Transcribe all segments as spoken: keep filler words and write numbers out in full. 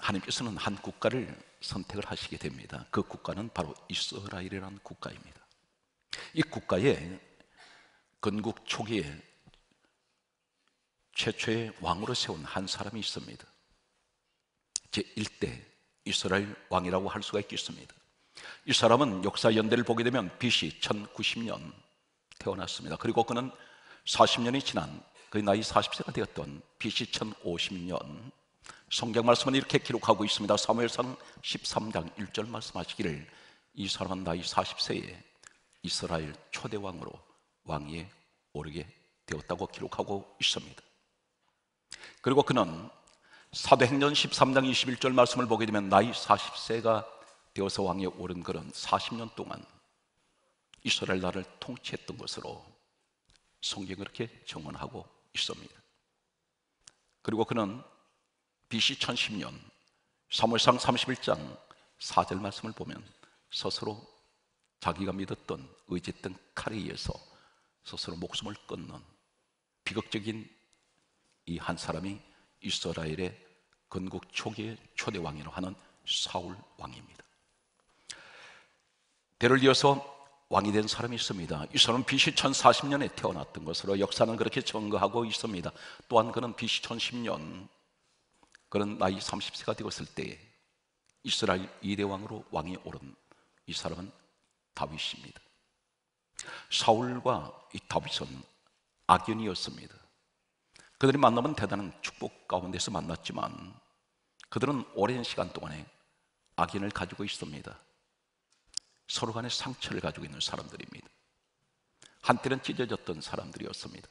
하나님께서는 한 국가를 선택을 하시게 됩니다. 그 국가는 바로 이스라엘이라는 국가입니다. 이 국가의 건국 초기에 최초의 왕으로 세운 한 사람이 있습니다. 제일 대 이스라엘 왕이라고 할 수가 있겠습니다. 이 사람은 역사 연대를 보게 되면 비씨 천구십 년 태어났습니다. 그리고 그는 사십 년이 지난 그 나이 사십 세가 되었던 비씨 천오십 년 성경 말씀은 이렇게 기록하고 있습니다. 사무엘상 십삼 장 일 절 말씀하시기를 이 사람은 나이 사십 세에 이스라엘 초대 왕으로 왕위에 오르게 되었다고 기록하고 있습니다. 그리고 그는 사도행전 십삼 장 이십일 절 말씀을 보게 되면 나이 사십 세가 되어서 왕위에 오른 그는 사십 년 동안 이스라엘 나라를 통치했던 것으로 성경이 그렇게 정언하고 있습니다. 그리고 그는 비씨 천십 년 사무엘상 삼십일 장 사 절 말씀을 보면 스스로 자기가 믿었던 의지했던 칼에 의해서 스스로 목숨을 끊는 비극적인 이 한 사람이 이스라엘의 건국 초기의 초대 왕이라고 하는 사울 왕입니다. 대를 이어서 왕이 된 사람이 있습니다. 이 사람은 비씨 천사십 년에 태어났던 것으로 역사는 그렇게 증거하고 있습니다. 또한 그는 비씨 천십 년 그는 나이 삼십 세가 되었을 때 이스라엘 이 대 왕으로 왕이 오른 이 사람은 다윗입니다. 사울과 이 다윗은 악연이었습니다. 그들이 만나면 대단한 축복 가운데서 만났지만 그들은 오랜 시간 동안에 악연을 가지고 있습니다. 서로 간의 상처를 가지고 있는 사람들입니다. 한때는 찢어졌던 사람들이었습니다.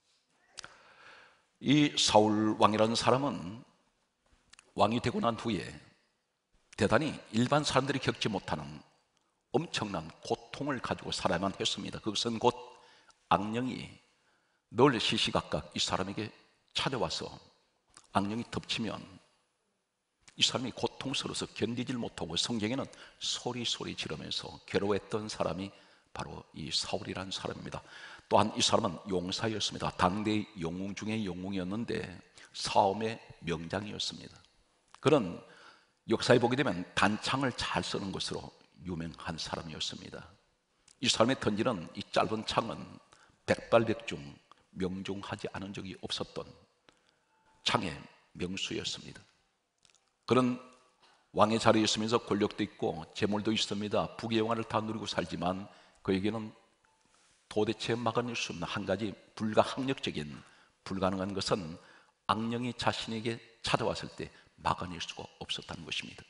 이 사울 왕이라는 사람은 왕이 되고 난 후에 대단히 일반 사람들이 겪지 못하는 엄청난 고통을 가지고 살아야만 했습니다. 그것은 곧 악령이 늘 시시각각 이 사람에게 찾아와서 악령이 덮치면 이 사람이 고통스러워서 견디질 못하고 성경에는 소리소리 지르면서 괴로워했던 사람이 바로 이 사울이라는 사람입니다. 또한 이 사람은 용사였습니다. 당대의 영웅 중에 영웅이었는데 싸움의 명장이었습니다. 그런 역사에 보게 되면 단창을 잘 쓰는 것으로 유명한 사람이었습니다. 이 사람의 던지는 이 짧은 창은 백발백중 명중하지 않은 적이 없었던 창의 명수였습니다. 그런 왕의 자리에 있으면서 권력도 있고 재물도 있습니다. 부귀 영화를 다 누리고 살지만 그에게는 도대체 막아낼 수 없는 한 가지 불가항력적인 불가능한 것은 악령이 자신에게 찾아왔을 때 막아낼 수가 없었다는 것입니다.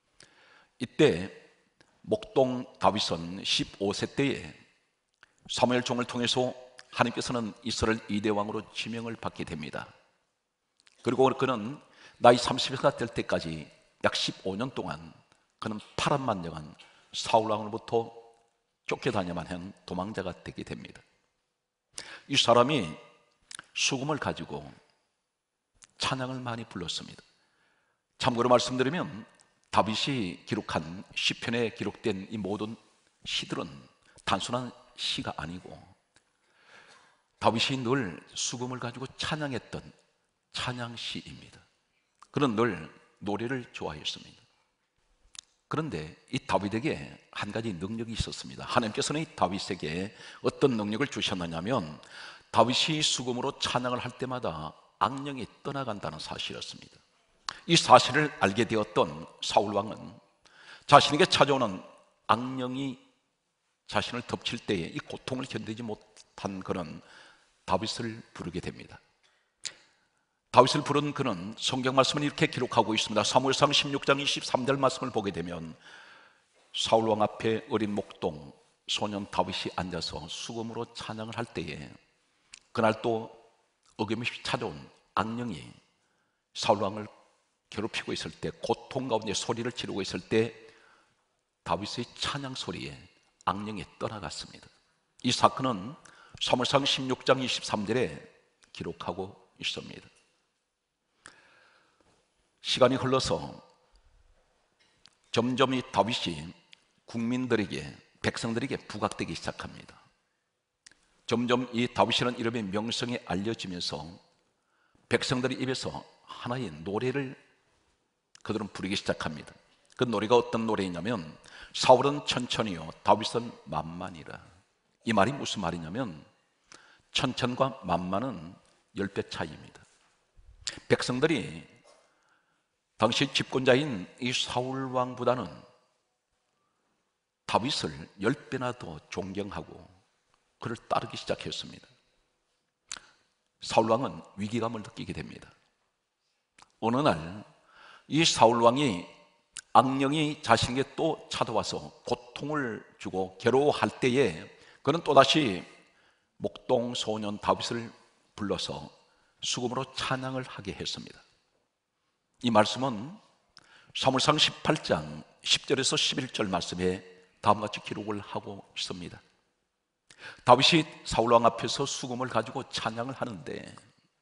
이때 목동 다윗은 십오 세 때에 사무엘 종을 통해서 하나님께서는 이스라엘 이 대 왕으로 지명을 받게 됩니다. 그리고 그는 나이 삼십 세가 될 때까지 약 십오 년 동안 그는 파란만장한 사울 왕으로부터 쫓겨다녀만 한 도망자가 되게 됩니다. 이 사람이 수금을 가지고 찬양을 많이 불렀습니다. 참고로 말씀드리면 다윗이 기록한 시편에 기록된 이 모든 시들은 단순한 시가 아니고 다윗이 늘 수금을 가지고 찬양했던 찬양시입니다. 그는 늘 노래를 좋아했습니다. 그런데 이 다윗에게 한 가지 능력이 있었습니다. 하나님께서는 이 다윗에게 어떤 능력을 주셨느냐면 다윗이 수금으로 찬양을 할 때마다 악령이 떠나간다는 사실이었습니다. 이 사실을 알게 되었던 사울 왕은 자신에게 찾아오는 악령이 자신을 덮칠 때에 이 고통을 견디지 못한 그는 다윗을 부르게 됩니다. 다윗을 부른 그는 성경 말씀은 이렇게 기록하고 있습니다. 사무엘상 십육 장 이십삼 절 말씀을 보게 되면 사울 왕 앞에 어린 목동 소년 다윗이 앉아서 수금으로 찬양을 할 때에 그날 또 어김없이 찾아온 악령이 사울 왕을 괴롭히고 있을 때 고통 가운데 소리를 지르고 있을 때 다윗의 찬양 소리에 악령이 떠나갔습니다. 이 사건은 사무엘상 십육 장 이십삼 절에 기록하고 있습니다. 시간이 흘러서 점점 이 다윗이 국민들에게 백성들에게 부각되기 시작합니다. 점점 이 다윗이라는 이름의 명성이 알려지면서 백성들의 입에서 하나의 노래를 그들은 부르기 시작합니다. 그 노래가 어떤 노래이냐면 사울은 천천히요 다윗은 만만이라. 이 말이 무슨 말이냐면 천천과 만만은 열 배 차이입니다. 백성들이 당시 집권자인 이 사울 왕보다는 다윗을 열 배나 더 존경하고 그를 따르기 시작했습니다. 사울 왕은 위기감을 느끼게 됩니다. 어느 날 이 사울 왕이 악령이 자신에게 또 찾아와서 고통을 주고 괴로워할 때에 그는 또다시 목동 소년 다윗을 불러서 수금으로 찬양을 하게 했습니다. 이 말씀은 사무엘상 십팔 장 십 절에서 십일 절 말씀에 다음과 같이 기록을 하고 있습니다. 다윗이 사울왕 앞에서 수금을 가지고 찬양을 하는데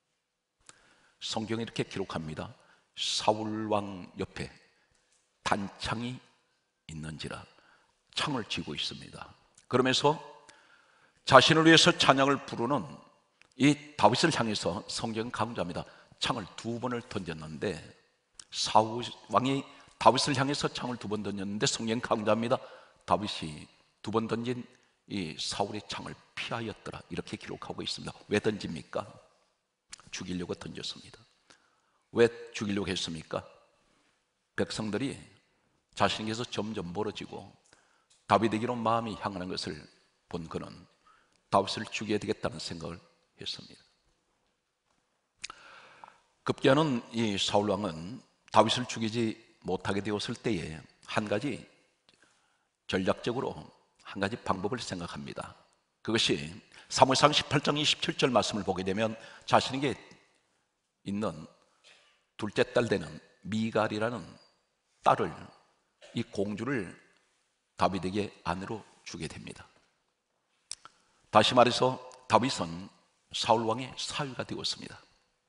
성경에 이렇게 기록합니다. 사울왕 옆에 단창이 있는지라 창을 쥐고 있습니다. 그러면서 자신을 위해서 찬양을 부르는 이 다윗을 향해서 성경 강조합니다. 창을 두 번을 던졌는데 사울 왕이 다윗을 향해서 창을 두 번 던졌는데 성경 강조합니다. 다윗이 두 번 던진 이 사울의 창을 피하였더라 이렇게 기록하고 있습니다. 왜 던집니까? 죽이려고 던졌습니다. 왜 죽이려고 했습니까? 백성들이 자신에게서 점점 멀어지고 다윗에게로 마음이 향하는 것을 본 그는 다윗을 죽여야 되겠다는 생각을 했습니다. 급기야는 이 사울 왕은 다윗을 죽이지 못하게 되었을 때에 한 가지 전략적으로 한 가지 방법을 생각합니다. 그것이 사무엘상 십팔 장 이십칠 절 말씀을 보게 되면 자신에게 있는 둘째 딸 되는 미갈이라는 딸을 이 공주를 다윗에게 아내로 주게 됩니다. 다시 말해서 다윗은 사울 왕의 사위가 되었습니다.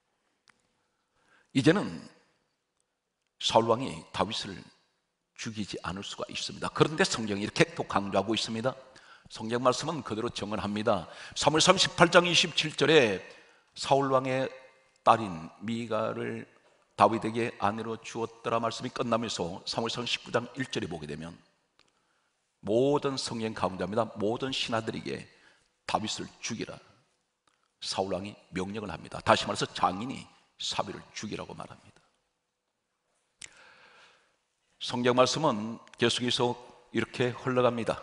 이제는 사울 왕이 다윗을 죽이지 않을 수가 있습니다. 그런데 성경이 이렇게 또 강조하고 있습니다. 성경 말씀은 그대로 정언합니다. 사무엘상 십팔 장 이십칠 절에 사울 왕의 딸인 미갈을 다윗에게 아내로 주었더라 말씀이 끝나면서 사무엘상 십구 장 일 절에 보게 되면 모든 성경 강조합니다. 모든 신하들에게 다윗을 죽이라 사울 왕이 명령을 합니다. 다시 말해서 장인이 사위를 죽이라고 말합니다. 성경 말씀은 계속해서 이렇게 흘러갑니다.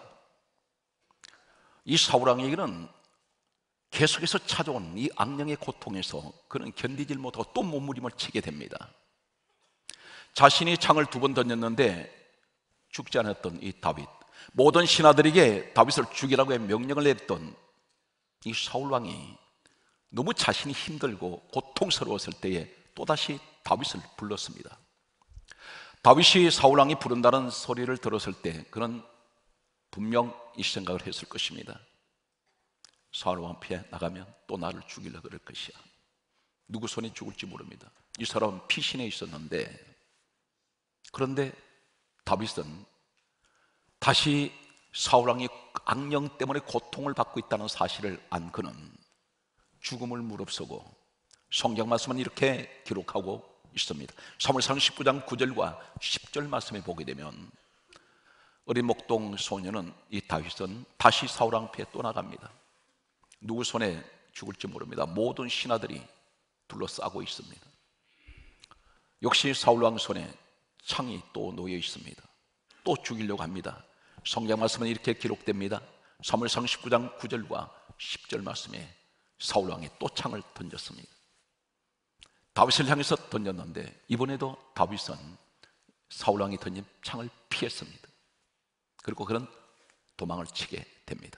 이 사울 왕에게는 계속해서 찾아온 이 악령의 고통에서 그는 견디질 못하고 또 몸부림을 치게 됩니다. 자신이 창을 두 번 던졌는데 죽지 않았던 이 다윗, 모든 신하들에게 다윗을 죽이라고 명령을 내렸던 이 사울 왕이 너무 자신이 힘들고 고통스러웠을 때에 또다시 다윗을 불렀습니다. 다윗이 사울 왕이 부른다는 소리를 들었을 때 그는 분명 이 생각을 했을 것입니다. 사울 왕 앞에 나가면 또 나를 죽이려 그럴 것이야. 누구 손에 죽을지 모릅니다. 이 사람은 피신해 있었는데, 그런데 다윗은 다시 사울 왕이 악령 때문에 고통을 받고 있다는 사실을 안 그는 죽음을 무릅쓰고 성경 말씀은 이렇게 기록하고 있습니다. 사무엘상 십구 장 구 절과 십 절 말씀에 보게 되면 어린 목동 소년은 이 다윗은 다시 사울 왕 앞에 또 나갑니다. 누구 손에 죽을지 모릅니다. 모든 신하들이 둘러싸고 있습니다. 역시 사울 왕 손에 창이 또 놓여 있습니다. 또 죽이려고 합니다. 성경 말씀은 이렇게 기록됩니다. 사무엘상 십구 장 구 절과 십 절 말씀에 사울 왕이 또 창을 던졌습니다. 다윗을 향해서 던졌는데 이번에도 다윗은 사울 왕이 던진 창을 피했습니다. 그리고 그는 도망을 치게 됩니다.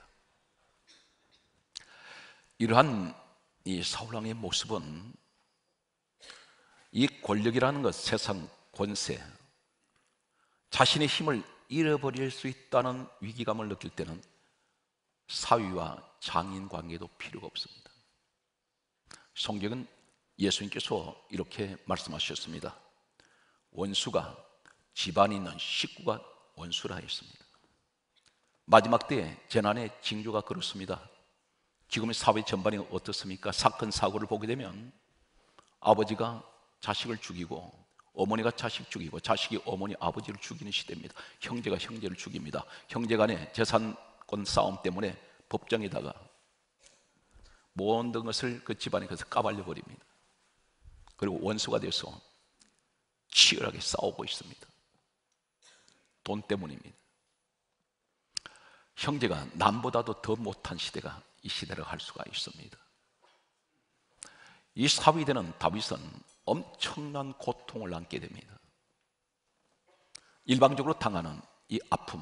이러한 이 사울 왕의 모습은 이 권력이라는 것, 세상 권세, 자신의 힘을 잃어버릴 수 있다는 위기감을 느낄 때는 사위와 장인 관계도 필요가 없습니다. 성경은 예수님께서 이렇게 말씀하셨습니다. 원수가 집안에 있는 식구가 원수라 했습니다. 마지막 때에 재난의 징조가 그렇습니다. 지금의 사회 전반이 어떻습니까? 사건 사고를 보게 되면 아버지가 자식을 죽이고 어머니가 자식 죽이고 자식이 어머니 아버지를 죽이는 시대입니다. 형제가 형제를 죽입니다. 형제 간의 재산권 싸움 때문에 법정에다가 모든 것을 그 집안에 가서 까발려 버립니다. 그리고 원수가 돼서 치열하게 싸우고 있습니다. 돈 때문입니다. 형제가 남보다도 더 못한 시대가 이 시대를 할 수가 있습니다. 이 사위되는 다윗은 엄청난 고통을 안게 됩니다. 일방적으로 당하는 이 아픔.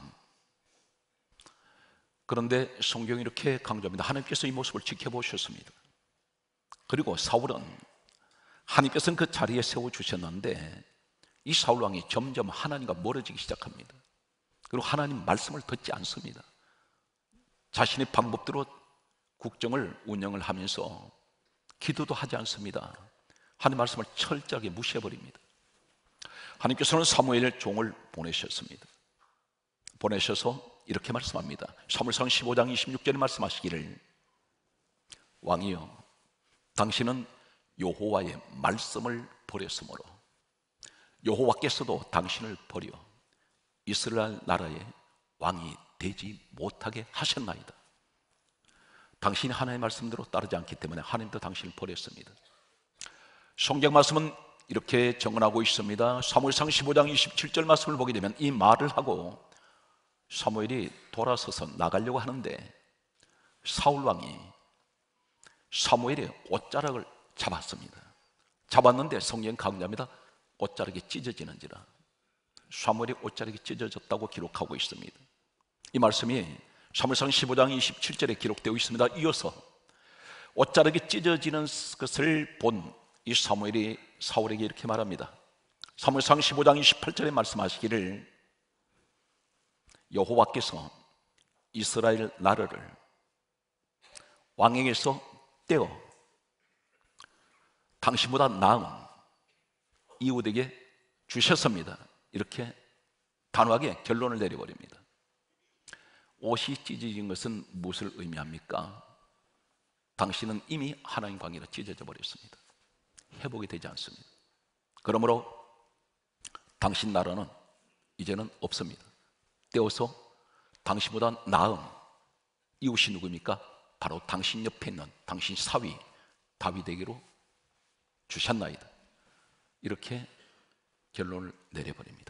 그런데 성경이 이렇게 강조합니다. 하나님께서 이 모습을 지켜보셨습니다. 그리고 사울은 하나님께서는 그 자리에 세워주셨는데 이 사울 왕이 점점 하나님과 멀어지기 시작합니다. 그리고 하나님 말씀을 듣지 않습니다. 자신의 방법대로 국정을 운영을 하면서 기도도 하지 않습니다. 하나님 말씀을 철저하게 무시해버립니다. 하나님께서는 사무엘 종을 보내셨습니다. 보내셔서 이렇게 말씀합니다. 사무엘상 십오 장 이십육 절에 말씀하시기를 왕이여 당신은 여호와의 말씀을 버렸으므로 여호와께서도 당신을 버려 이스라엘 나라의 왕이 되지 못하게 하셨나이다. 당신이 하나님의 말씀대로 따르지 않기 때문에 하나님도 당신을 버렸습니다. 성경 말씀은 이렇게 정언하고 있습니다. 사무엘상 십오 장 이십칠 절 말씀을 보게 되면 이 말을 하고 사무엘이 돌아서서 나가려고 하는데 사울 왕이 사무엘의 옷자락을 잡았습니다. 잡았는데 성경 강조합니다. 옷자락이 찢어지는지라. 사무엘의 옷자락이 찢어졌다고 기록하고 있습니다. 이 말씀이 사무엘상 십오 장 이십칠 절에 기록되어 있습니다. 이어서 옷자락이 찢어지는 것을 본 이 사무엘이 사울에게 이렇게 말합니다. 사무엘상 십오 장 이십팔 절에 말씀하시기를 여호와께서 이스라엘 나라를 왕에게서 떼어 당신보다 나은 이웃에게 주셨습니다. 이렇게 단호하게 결론을 내려버립니다. 옷이 찢어진 것은 무엇을 의미합니까? 당신은 이미 하나님 관계로 찢어져 버렸습니다. 회복이 되지 않습니다. 그러므로 당신 나라는 이제는 없습니다. 떼어서 당신보다 나은 이웃이 누구입니까? 바로 당신 옆에 있는 당신 사위 다윗에게로 주셨나이다. 이렇게 결론을 내려버립니다.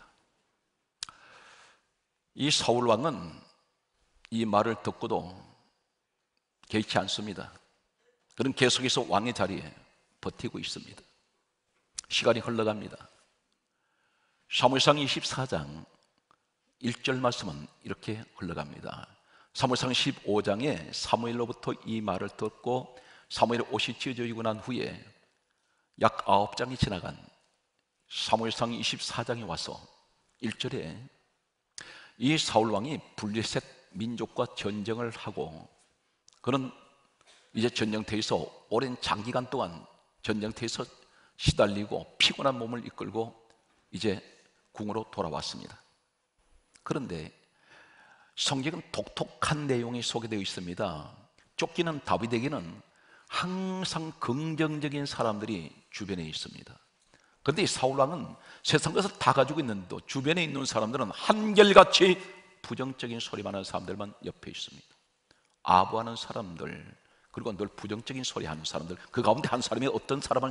이 사울 왕은 이 말을 듣고도 개의치 않습니다. 그는 계속해서 왕의 자리에 버티고 있습니다. 시간이 흘러갑니다. 사무엘상 이십사 장 일 절 말씀은 이렇게 흘러갑니다. 사무엘상 십오 장에 사무엘로부터 이 말을 듣고 사무엘의 옷이 찢어지고 난 후에 약 아홉 장이 지나간 사무엘상 이십사 장에 와서 일 절에 이 사울 왕이 블레셋 민족과 전쟁을 하고 그는 이제 전쟁터에서 오랜 장기간 동안 전쟁터에서 시달리고 피곤한 몸을 이끌고 이제 궁으로 돌아왔습니다. 그런데 성경은 독특한 내용이 소개되어 있습니다. 쫓기는 다윗에게는 항상 긍정적인 사람들이 주변에 있습니다. 그런데 이 사울 왕은 세상 것을 다 가지고 있는데도 주변에 있는 사람들은 한결같이 부정적인 소리만 하는 사람들만 옆에 있습니다. 아부하는 사람들, 그리고 늘 부정적인 소리 하는 사람들, 그 가운데 한 사람이 어떤 사람을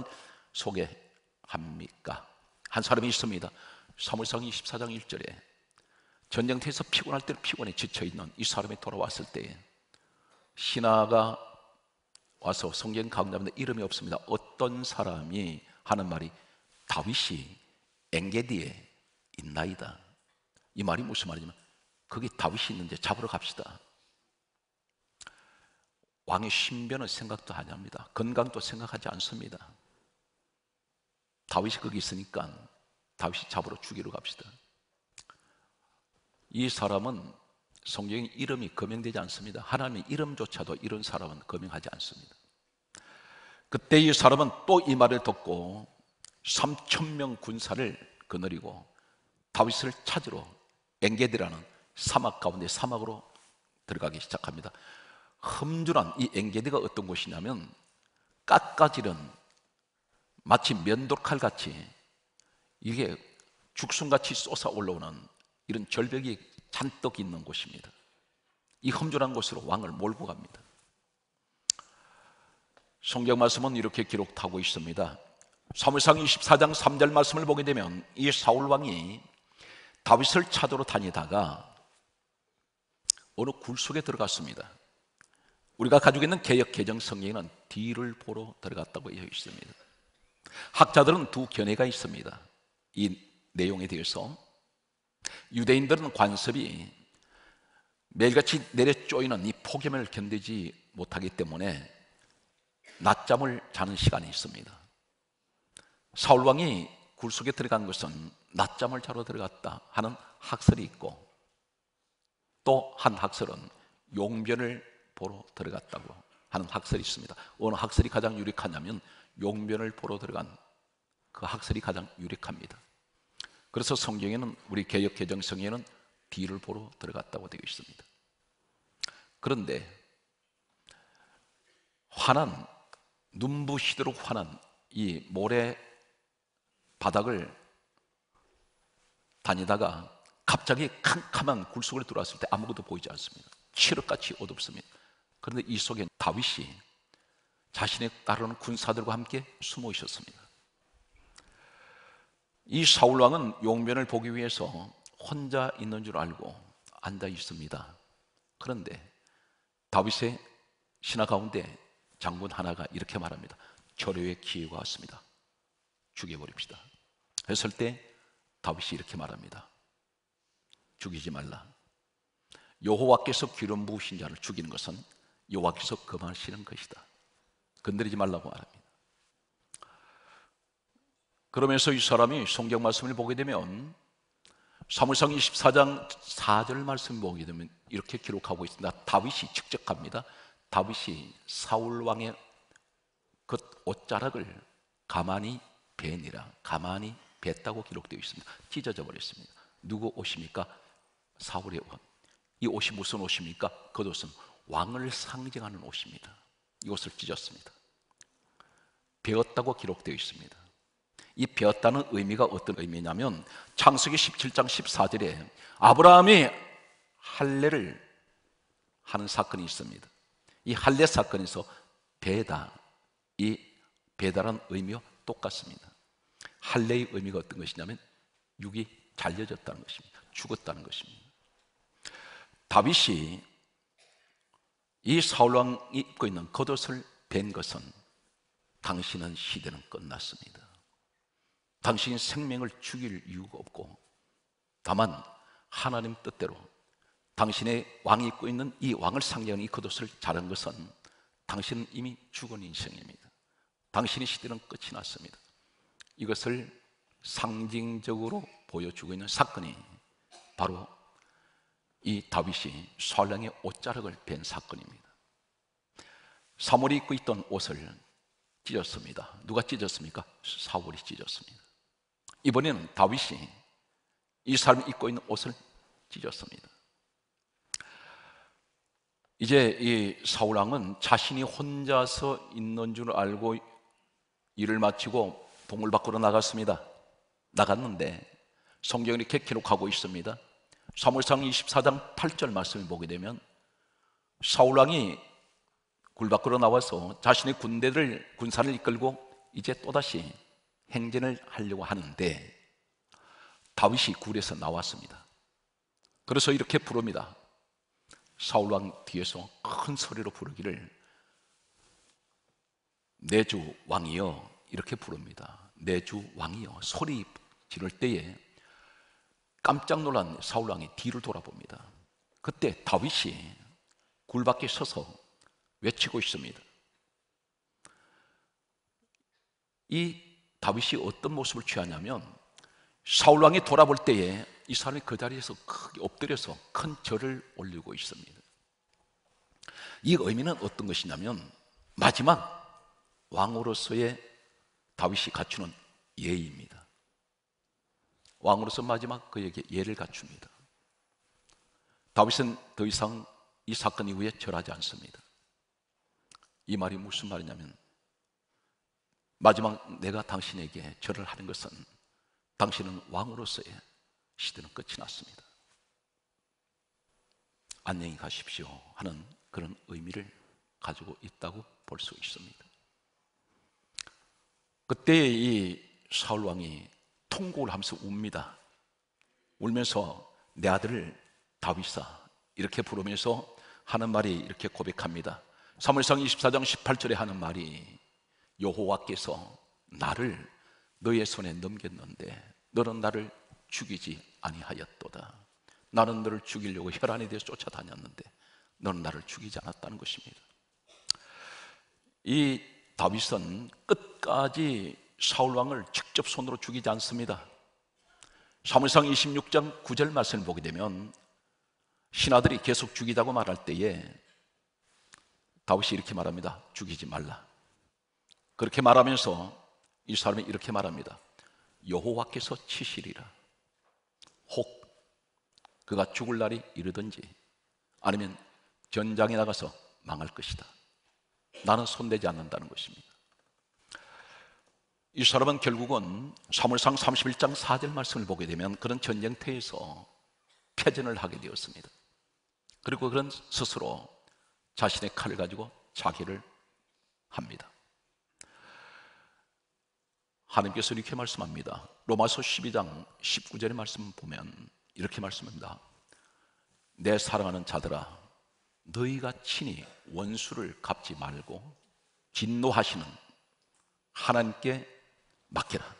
소개합니까? 한 사람이 있습니다. 사무엘상 이십사 장 일 절에 전쟁터에서 피곤할 때 피곤해 지쳐있는 이 사람이 돌아왔을 때 신하가 와서 성경 강조합니다. 이름이 없습니다. 어떤 사람이 하는 말이 다윗이 엔게디에 있나이다. 이 말이 무슨 말이냐면 거기 다윗이 있는데 잡으러 갑시다. 왕의 신변은 생각도 하지 않습니다. 건강도 생각하지 않습니다. 다윗이 거기 있으니까 다윗이 잡으러 죽이러 갑시다. 이 사람은 성경에 이름이 거명되지 않습니다. 하나님의 이름조차도 이런 사람은 거명하지 않습니다. 그때 이 사람은 또 이 말을 듣고 삼천 명 군사를 거느리고 다윗을 찾으러 엔게디라는 사막 가운데 사막으로 들어가기 시작합니다. 험준한 이 엔게디가 어떤 곳이냐면 깎아지른 마치 면도칼같이 이게 죽순같이 솟아 올라오는 이런 절벽이 잔뜩 있는 곳입니다. 이 험준한 곳으로 왕을 몰고 갑니다. 성경 말씀은 이렇게 기록하고 있습니다. 사무엘상 이십사 장 삼 절 말씀을 보게 되면 이 사울 왕이 다윗을 찾으러 다니다가 어느 굴 속에 들어갔습니다. 우리가 가지고 있는 개역 개정 성경에는 뒤를 보러 들어갔다고 되어 있습니다. 학자들은 두 견해가 있습니다. 이 내용에 대해서. 유대인들은 관습이 매일같이 내려 쪼이는 이 폭염을 견디지 못하기 때문에 낮잠을 자는 시간이 있습니다. 사울 왕이 굴 속에 들어간 것은 낮잠을 자러 들어갔다 하는 학설이 있고, 또 한 학설은 용변을 보러 들어갔다고 하는 학설이 있습니다. 어느 학설이 가장 유력하냐면 용변을 보러 들어간 그 학설이 가장 유력합니다. 그래서 성경에는, 우리 개역 개정 성경에는 뒤를 보러 들어갔다고 되어 있습니다. 그런데 환한, 눈부시도록 환한 이 모래 바닥을 다니다가 갑자기 캄캄한 굴 속으로 들어왔을 때 아무것도 보이지 않습니다. 칠흑같이 어둡습니다. 그런데 이 속에 다윗이 자신의 따르는 군사들과 함께 숨어 있었습니다. 이 사울 왕은 용변을 보기 위해서 혼자 있는 줄 알고 앉아 있습니다. 그런데 다윗의 신하 가운데 장군 하나가 이렇게 말합니다. 절호의 기회가 왔습니다. 죽여버립시다. 했을 때 다윗이 이렇게 말합니다. 죽이지 말라. 여호와께서 기름 부으신 자를 죽이는 것은 여호와께서 금하시는 것이다. 건드리지 말라고 말합니다. 그러면서 이 사람이 성경 말씀을 보게 되면 사무엘상 이십사 장 사 절 말씀을 보게 되면 이렇게 기록하고 있습니다. 다윗이 직접합니다. 다윗이 사울 왕의 그 옷자락을 가만히 베니라, 가만히 뱄다고 기록되어 있습니다. 찢어져 버렸습니다. 누구 옷입니까? 사울의 옷. 이 옷이 무슨 옷입니까? 그 옷은 왕을 상징하는 옷입니다. 이 옷을 찢었습니다. 베었다고 기록되어 있습니다. 이 베었다는 의미가 어떤 의미냐면 창세기 십칠 장 십사 절에 아브라함이 할례를 하는 사건이 있습니다. 이 할례 사건에서 베다, 이 베다라는 의미와 똑같습니다. 할례의 의미가 어떤 것이냐면 육이 잘려졌다는 것입니다. 죽었다는 것입니다. 다윗이 이 사울 왕이 입고 있는 겉옷을 벤 것은 당신은 시대는 끝났습니다. 당신이 생명을 죽일 이유가 없고, 다만 하나님 뜻대로 당신의 왕이 입고 있는 이 왕을 상징하는 이 겉옷을 자른 것은 당신은 이미 죽은 인생입니다. 당신의 시대는 끝이 났습니다. 이것을 상징적으로 보여주고 있는 사건이 바로 이 다윗이 사울 왕의 옷자락을 벤 사건입니다. 사울이 입고 있던 옷을 찢었습니다. 누가 찢었습니까? 사울이 찢었습니다. 이번에는 다윗이 이 사람이 입고 있는 옷을 찢었습니다. 이제 이 사울 왕은 자신이 혼자서 있는 줄 알고 일을 마치고 동굴 밖으로 나갔습니다. 나갔는데 성경이 이렇게 기록하고 있습니다. 사무엘상 이십사 장 팔 절 말씀을 보게 되면 사울 왕이 굴 밖으로 나와서 자신의 군대를 군사를 이끌고 이제 또다시 행진을 하려고 하는데 다윗이 굴에서 나왔습니다. 그래서 이렇게 부릅니다. 사울 왕 뒤에서 큰 소리로 부르기를 내 주 왕이여, 이렇게 부릅니다. 내 주 왕이여. 소리 지를 때에 깜짝 놀란 사울 왕이 뒤를 돌아봅니다. 그때 다윗이 굴 밖에 서서 외치고 있습니다. 이 다윗이 어떤 모습을 취하냐면 사울 왕이 돌아볼 때에 이 사람이 그 자리에서 크게 엎드려서 큰 절을 올리고 있습니다. 이 의미는 어떤 것이냐면 마지막 왕으로서의 다윗이 갖추는 예의입니다. 왕으로서 마지막 그에게 예를 갖춥니다. 다윗은 더 이상 이 사건 이후에 절하지 않습니다. 이 말이 무슨 말이냐면 마지막 내가 당신에게 절을 하는 것은 당신은 왕으로서의 시대는 끝이 났습니다. 안녕히 가십시오 하는 그런 의미를 가지고 있다고 볼 수 있습니다. 그때 이 사울 왕이 통곡을 하면서 웁니다. 울면서 내 아들을 다윗아 이렇게 부르면서 하는 말이 이렇게 고백합니다. 사무엘상 이십사 장 십팔 절에 하는 말이 여호와께서 나를 너의 손에 넘겼는데 너는 나를 죽이지 아니하였도다. 나는 너를 죽이려고 혈안에 대해서 쫓아다녔는데 너는 나를 죽이지 않았다는 것입니다. 이 다윗은 끝까지 사울왕을 직접 손으로 죽이지 않습니다. 사무엘상 이십육 장 구 절 말씀을 보게 되면 신하들이 계속 죽이자고 말할 때에 다윗이 이렇게 말합니다. 죽이지 말라. 그렇게 말하면서 이 사람이 이렇게 말합니다. 여호와께서 치시리라. 혹 그가 죽을 날이 이르든지 아니면 전장에 나가서 망할 것이다. 나는 손대지 않는다는 것입니다. 이 사람은 결국은 사무엘상 삼십일 장 사 절 말씀을 보게 되면 그런 전쟁터에서 패전을 하게 되었습니다. 그리고 그런 스스로 자신의 칼을 가지고 자기를 합니다. 하나님께서 이렇게 말씀합니다. 로마서 십이 장 십구 절의 말씀 보면 이렇게 말씀합니다. 내 사랑하는 자들아 너희가 친히 원수를 갚지 말고 진노하시는 하나님께 맡겨라.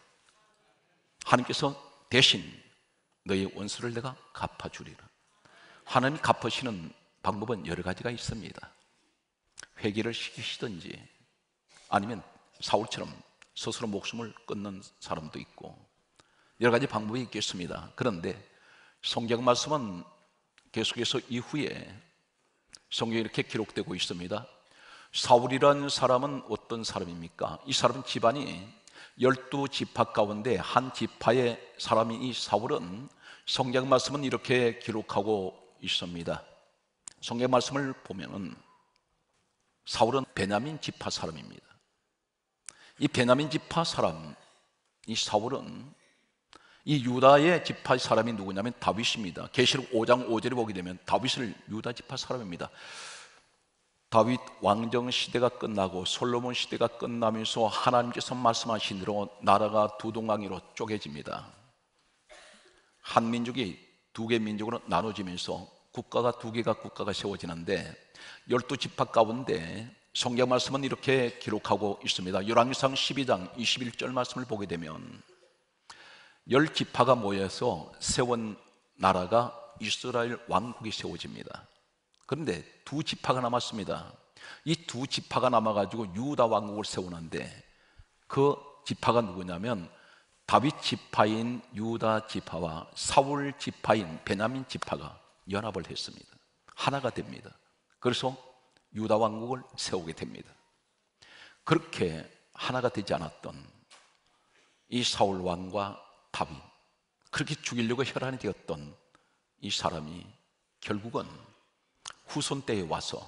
하나님께서 대신 너희 원수를 내가 갚아주리라. 하나님이 갚으시는 방법은 여러 가지가 있습니다. 회개를 시키시든지 아니면 사울처럼 스스로 목숨을 끊는 사람도 있고 여러 가지 방법이 있겠습니다. 그런데 성경 말씀은 계속해서 이후에 성경에 이렇게 기록되고 있습니다. 사울이라는 사람은 어떤 사람입니까? 이 사람은 집안이 열두 지파 가운데 한 지파의 사람인 이 사울은 성경 말씀은 이렇게 기록하고 있습니다. 성경 말씀을 보면은 사울은 베냐민 지파 사람입니다. 이 베냐민 지파 사람, 이 사울은 이 유다의 지파 사람이 누구냐면 다윗입니다. 계시록 오 장 오 절에 보게 되면 다윗을 유다 지파 사람입니다. 다윗 왕정 시대가 끝나고 솔로몬 시대가 끝나면서 하나님께서 말씀하신 대로 나라가 두 동강이로 쪼개집니다. 한 민족이 두 개 민족으로 나눠지면서 국가가 두 개가 국가가 세워지는데 열두 지파 가운데 성경 말씀은 이렇게 기록하고 있습니다. 열왕기상 십이 장 이십일 절 말씀을 보게 되면 열 지파가 모여서 세운 나라가 이스라엘 왕국이 세워집니다. 그런데 두 지파가 남았습니다. 이 두 지파가 남아가지고 유다 왕국을 세우는데 그 지파가 누구냐면 다윗 지파인 유다 지파와 사울 지파인 베냐민 지파가 연합을 했습니다. 하나가 됩니다. 그래서 유다 왕국을 세우게 됩니다. 그렇게 하나가 되지 않았던 이 사울 왕과 다윗, 그렇게 죽이려고 혈안이 되었던 이 사람이 결국은 후손 때에 와서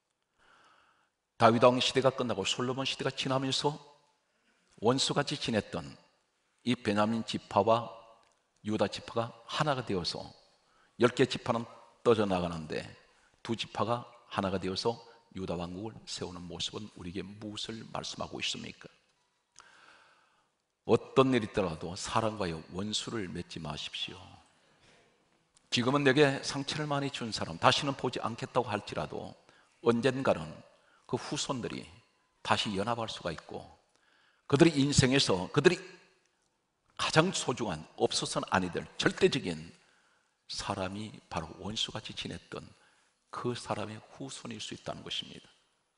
다윗 왕 시대가 끝나고 솔로몬 시대가 지나면서 원수같이 지냈던 이 베냐민 지파와 유다 지파가 하나가 되어서 열 개 지파는 떠져나가는데 두 지파가 하나가 되어서 유다 왕국을 세우는 모습은 우리에게 무엇을 말씀하고 있습니까? 어떤 일이 있더라도 사람과의 원수를 맺지 마십시오. 지금은 내게 상처를 많이 준 사람 다시는 보지 않겠다고 할지라도 언젠가는 그 후손들이 다시 연합할 수가 있고 그들의 인생에서 그들이 가장 소중한 없어서는 아니 될 절대적인 사람이 바로 원수같이 지냈던 그 사람의 후손일 수 있다는 것입니다.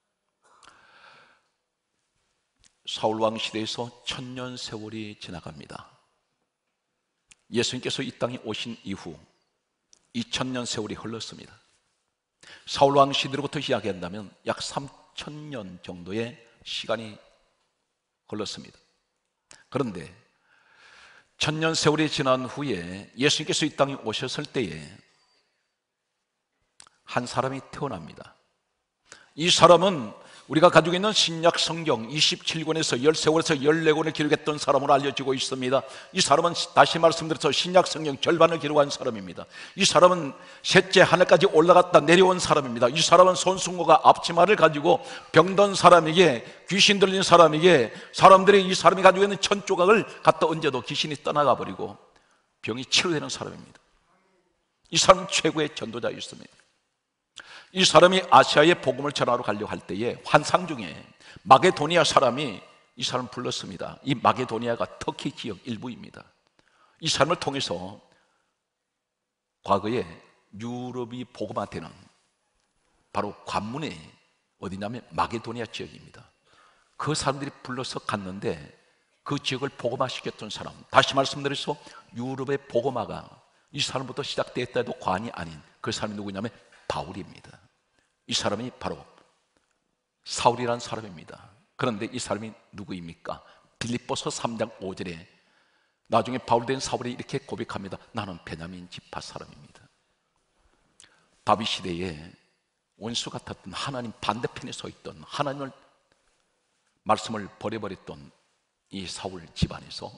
사울왕 시대에서 천년 세월이 지나갑니다. 예수님께서 이 땅에 오신 이후 이천 년 세월이 흘렀습니다. 사울왕 시대로부터 이야기한다면 약 삼천 년 정도의 시간이 흘렀습니다. 그런데 천년 세월이 지난 후에 예수님께서 이 땅에 오셨을 때에 한 사람이 태어납니다. 이 사람은 우리가 가지고 있는 신약 성경 이십칠 권에서 십삼 권에서 십사 권을 기록했던 사람으로 알려지고 있습니다. 이 사람은 다시 말씀드려서 신약 성경 절반을 기록한 사람입니다. 이 사람은 셋째 하늘까지 올라갔다 내려온 사람입니다. 이 사람은 손승구가 앞치마를 가지고 병든 사람에게, 귀신 들린 사람에게, 사람들이 이 사람이 가지고 있는 천 조각을 갖다 얹어도 귀신이 떠나가 버리고 병이 치료되는 사람입니다. 이 사람은 최고의 전도자였습니다. 이 사람이 아시아에 복음을 전하러 가려고 할 때에 환상 중에 마게도니아 사람이 이 사람을 불렀습니다. 이 마게도니아가 터키 지역 일부입니다. 이 사람을 통해서 과거에 유럽이 복음화되는 바로 관문에 어디냐면 마게도니아 지역입니다. 그 사람들이 불러서 갔는데 그 지역을 복음화시켰던 사람, 다시 말씀드려서 유럽의 복음화가 이 사람부터 시작됐다 해도 과언이 아닌 그 사람이 누구냐면 바울입니다. 이 사람이 바로 사울이라는 사람입니다. 그런데 이 사람이 누구입니까? 빌립보서 삼 장 오 절에 나중에 바울 된 사울이 이렇게 고백합니다. 나는 베냐민 지파 사람입니다. 다윗 시대에 원수 같았던, 하나님 반대편에 서 있던, 하나님을 말씀을 버려버렸던 이 사울 집안에서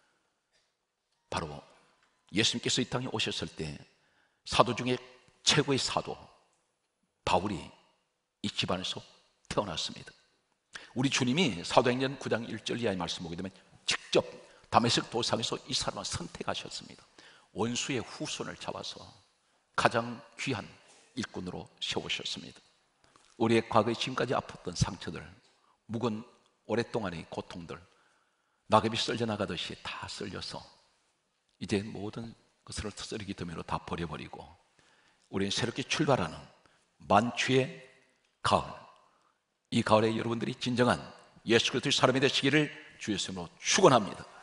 바로 예수님께서 이 땅에 오셨을 때 사도 중에 최고의 사도 바울이 이 집안에서 태어났습니다. 우리 주님이 사도행전 구 장 일 절 이하의 말씀 보게 되면 직접 다메섹 도상에서 이 사람을 선택하셨습니다. 원수의 후손을 잡아서 가장 귀한 일꾼으로 세우셨습니다. 우리의 과거에 지금까지 아팠던 상처들, 묵은 오랫동안의 고통들, 낙엽이 썰려 나가듯이 다 썰려서 이제 모든 것을 쓰레기 더미로 다 버려버리고 우리는 새롭게 출발하는 만추의 가을, 이 가을에 여러분들이 진정한 예수 그리스도의 사람이 되시기를 주 예수님으로 축원합니다.